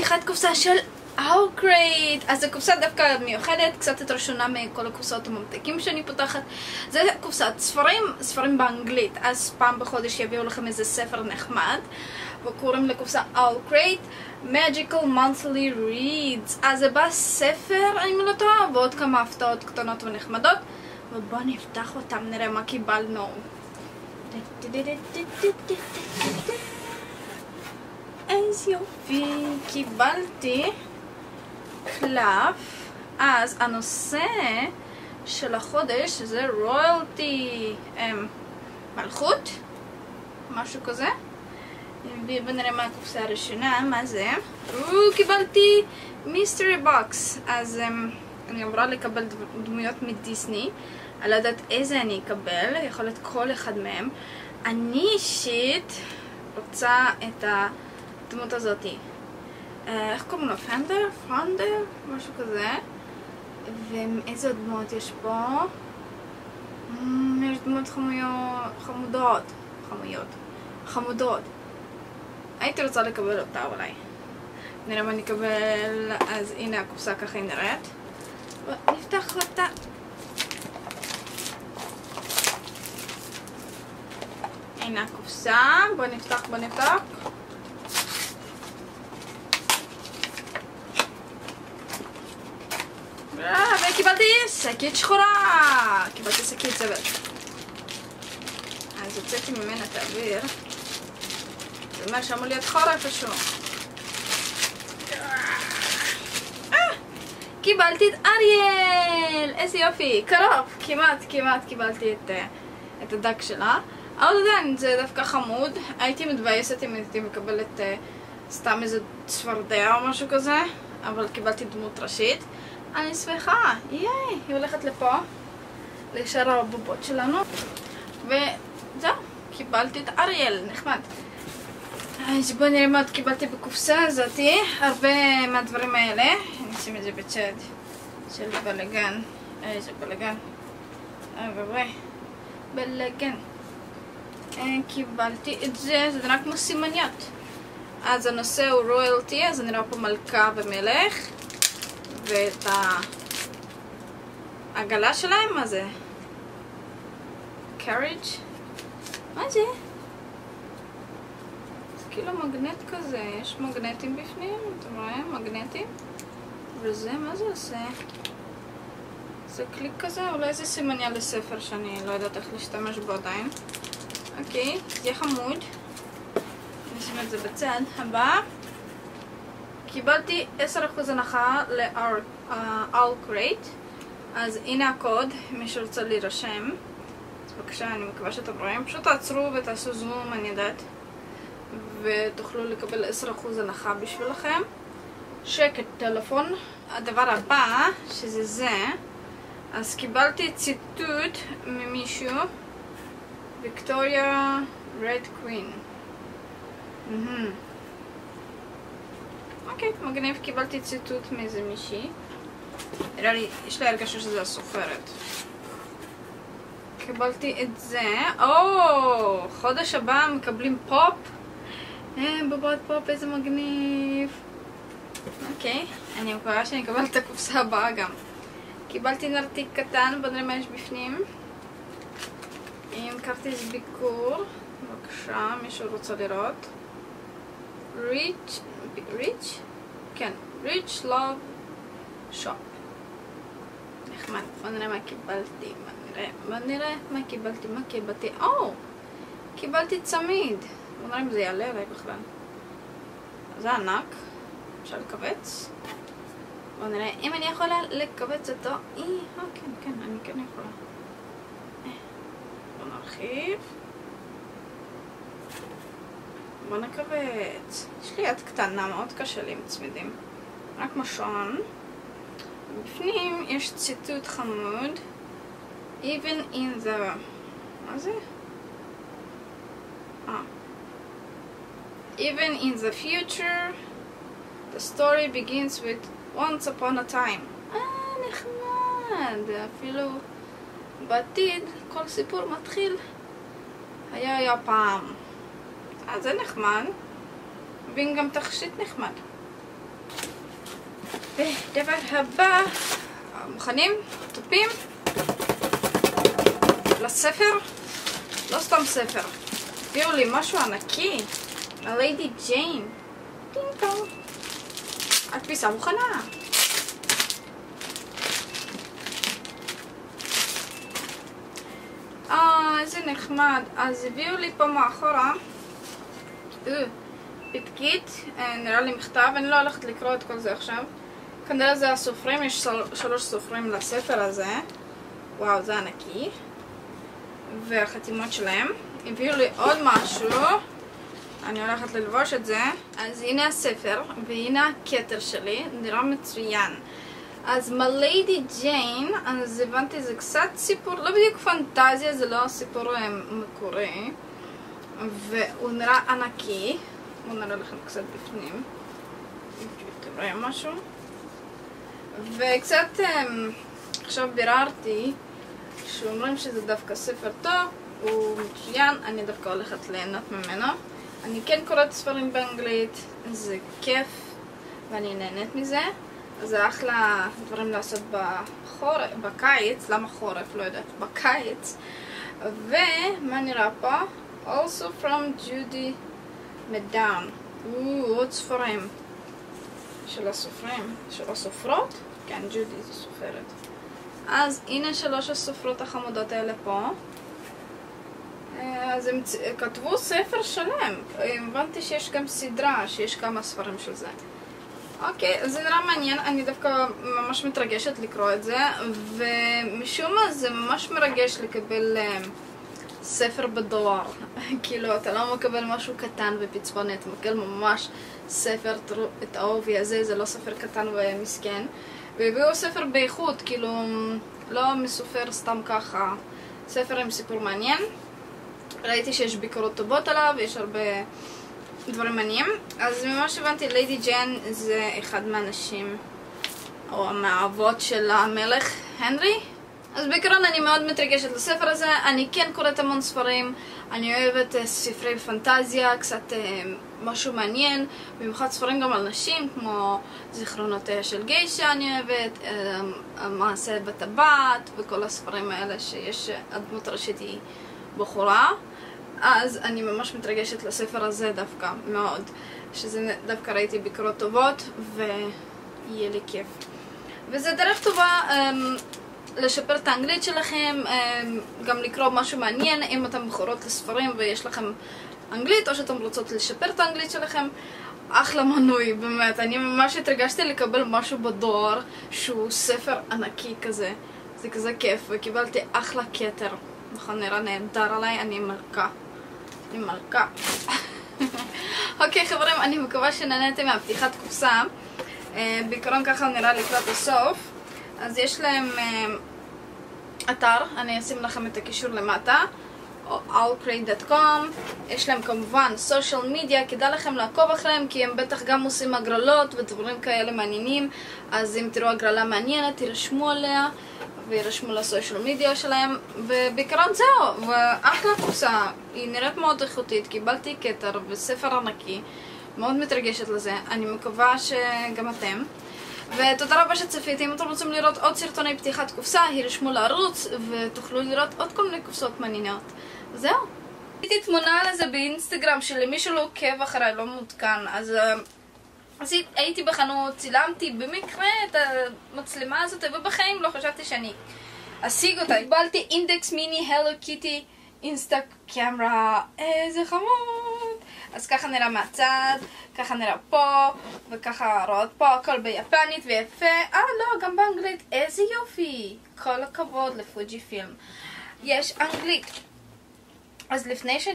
פתיחת קופסה של אורקרייט. אז זו קופסה דווקא מיוחדת, קצת יותר שונה מכל הקופסאות הממתקים שאני פותחת. זה קופסת ספרים באנגלית, אז פעם בחודש יביאו לכם איזה ספר נחמד, וקוראים לקופסה אורקרייט Magical Monthly Reads. אז זה בא ספר, אני לא טועה, ועוד כמה הפתעות קטנות ונחמדות, ובואו נפתח אותם, נראה מה קיבלנו. איזה יופי, קיבלתי קלף. אז הנושא של החודש זה רויאלטי, מלכות, משהו כזה. ונראה מה הקופסה הראשונה, מה זה? קיבלתי מיסטרי בוקס. אז אני אמורה לקבל דמויות מדיסני, אני לא יודעת איזה אני אקבל, יכול להיות כל אחד מהם. אני אישית רוצה את הדמות הזאתי, איך קוראים לו? פרנדר? משהו כזה. ואיזה דמות יש פה? יש דמות חמודות. הייתי רוצה לקבל אותה אולי. נראה מה נקבל. אז הנה הקופסה, ככה היא נראית. נפתח אותה. הנה הקופסה, בוא נפתח. וקיבלתי שקית שחורה. קיבלתי שקית זבל. אז הוצאתי ממנה את האוויר. זה אומר שאמור להיות חור איפשהו. קיבלתי את אריאל. איזה יופי, קרוב. כמעט קיבלתי את הדק שלה. אבל עדיין זה דווקא חמוד. הייתי מתבייסת אם הייתי מקבלת סתם איזה צפרדע או משהו כזה, אבל קיבלתי דמות ראשית. אני שמחה, היא הולכת לפה, לשאר הבובות שלנו. וזהו, קיבלתי את אריאל, נחמד. אז בואו נראה מה עוד קיבלתי בקופסה הזאתי. הרבה מהדברים האלה, אני אשים את זה בצד של בלגן. איזה בלגן. בלגן. קיבלתי את זה, זה נראה כמו סימניות. אז הנושא הוא רויאלטי, אז אני רואה פה מלכה ומלך. ואת העגלה שלהם, מה זה? carriage? מה זה? זה כאילו מגנט כזה, יש מגנטים בפנים, אתם רואים? מגנטים. וזה, מה זה עושה? זה קליק כזה, אולי זה סימניה לספר שאני לא יודעת איך להשתמש בו עדיין. אוקיי, זה חמוד. נשים את זה בצד. הבא. קיבלתי 10% הנחה לאורקרייט. אז הנה הקוד, מי שרוצה להירשם. אז בבקשה, אני מקווה שאתם רואים. פשוט תעצרו ותעשו זום, אני יודעת. ותוכלו לקבל 10% הנחה בשבילכם. שקט טלפון. הדבר הבא, שזה זה. אז קיבלתי ציטוט ממישהו. ויקטוריה רד קווין. אוקיי, מגניב, קיבלתי ציטוט מאיזה מישהי. נראה לי, יש לי הרגשה שזה הסופרת. קיבלתי את זה. חודש הבא מקבלים פופ. בובות פופ, איזה מגניב. אוקיי, אני מקווה שאני אקבל את הקופסה הבאה גם. קיבלתי נרתיק קטן, בוא נראה מה יש בפנים. עם כרטיס ביקור. בבקשה, מישהו רוצה לראות. ריץ'? כן, ריץ' לוב שופ. נחמד, בוא נראה מה קיבלתי. בוא נראה מה קיבלתי. קיבלתי צמיד. בוא נראה אם זה יעלה עליי בכלל. זה ענק. אפשר לקבץ. בוא נראה אם אני יכולה לקבץ אותו. כן, אני כן יכולה. בוא נרחיב. בוא נקבץ. יש לי יד קטנה, מאוד קשה לי עם צמידים. רק משעון. בפנים יש ציטוט חמוד. Even in the... מה זה? Even in the future, the story begins with once upon a time. נחמד. אפילו בעתיד כל סיפור מתחיל. היה פעם. זה נחמד. ואין גם תכשיט נחמד. ודבר הבא, מוכנים? טופים לספר? לא סתם ספר, הביאו לי משהו ענקי, הליידי ג'יין. טינג טונג. הדפיסה מוכנה. איזה נחמד. אז הביאו לי פה מאחורה פתקית, נראה לי מכתב, אני לא הולכת לקרוא את כל זה עכשיו. כנראה זה הסופרים, יש 3 סופרים לספר הזה. וואו, זה ענקי. והחתימות שלהם. הביאו לי עוד משהו, אני הולכת ללבוש את זה. אז הנה הספר, והנה הכתר שלי, נראה מצוין. אז מליידי ג'יין, אז הבנתי, זה קצת סיפור, לא בדיוק פנטזיה, זה לא סיפור מקורי. והוא נראה ענקי, בואו נראה לכם קצת בפנים. תראה משהו. וקצת עכשיו ביררתי שאומרים שזה דווקא ספר טוב, הוא מצוין, אני דווקא הולכת ליהנות ממנו. אני כן קוראת ספרים באנגלית, זה כיף ואני נהנית מזה. זה אחלה דברים לעשות בקיץ, למה חורף? לא יודעת, בקיץ. ומה נראה פה? Also from Judy Madame. עוד ספרים של הסופרים, של הסופרות? כן, ג'ודי זה סופרת. אז הנה 3 הסופרות החמודות האלה פה. אז הם כתבו ספר שלם. הבנתי שיש גם סדרה, שיש כמה ספרים של זה. אוקיי, אז זה נראה מעניין, אני דווקא ממש מתרגשת לקרוא את זה, ומשום מה זה ממש מרגש לקבל ספר בדואר. כאילו, אתה לא מקבל משהו קטן ופצפון, אתה מקבל ממש ספר, את העובי הזה, זה לא ספר קטן ומסכן. והביאו ספר באיכות, כאילו, לא מסופר סתם ככה, ספר עם סיפור מעניין. ראיתי שיש ביקורות טובות עליו, יש הרבה דברים מעניינים. אז ממש הבנתי, ליידי ג'יין זה אחד מהאנשים, או מהאבות של המלך הנרי. אז בעיקרון אני מאוד מתרגשת לספר הזה. אני כן קוראת המון ספרים, אני אוהבת ספרי פנטזיה, קצת משהו מעניין, במיוחד ספרים גם על נשים, כמו זיכרונותיה של גיישה אני אוהבת, המעשה בטבעת, וכל הספרים האלה שיש הדמות הראשית היא בחורה. אז אני ממש מתרגשת לספר הזה דווקא, מאוד. שזה דווקא ראיתי ביקורות טובות, ויהיה לי כיף. וזה דרך טובה לשפר את האנגלית שלכם, גם לקרוא משהו מעניין אם אתם מכורות לספרים ויש לכם אנגלית, או שאתם רוצות לשפר את האנגלית שלכם. אחלה מנוי, באמת. אני ממש התרגשתי לקבל משהו בדואר שהוא ספר ענקי כזה. זה כזה כיף, וקיבלתי אחלה כתר. נכון, נראה נהדר עליי, אני מלכה. אני מלכה. אוקיי חברים, אני מקווה שנהנתם מהפתיחת קופסה. בעיקרון ככה נראה לקראת הסוף. אז יש להם אתר, אני אשים לכם את הקישור למטה, allcrate.com. יש להם כמובן סושיאל מדיה, כדאי לכם לעקוב אחריהם כי הם בטח גם עושים הגרלות ודברים כאלה מעניינים. אז אם תראו הגרלה מעניינת, תירשמו עליה וירשמו לסושיאל מדיה שלהם. ובעיקרון זהו, ואחלה קופסה, היא נראית מאוד איכותית, קיבלתי כתר וספר ענקי, מאוד מתרגשת לזה, אני מקווה שגם אתם. ותודה רבה שצפיתם. אם אתם רוצים לראות עוד סרטוני פתיחת קופסה, הירשמו לערוץ ותוכלו לראות עוד כל מיני קופסות מעניינות. זהו. הייתי תמונה על זה באינסטגרם שלמי שלא עוקב אחריי לא מעודכן, אז הייתי בחנות, צילמתי במקרה את המצלמה הזאת, ובחיים לא חשבתי שאני אשיג אותה. קיבלתי אינדקס מיני הלו קיטי אינסטה קמרה, איזה חמוד. אז ככה נראה מהצד, ככה נראה פה, וככה רואות פה, הכל ביפנית ויפה. לא, גם באנגלית, איזה יופי. כל הכבוד לפוג'י פילם, יש אנגלית. אז לפני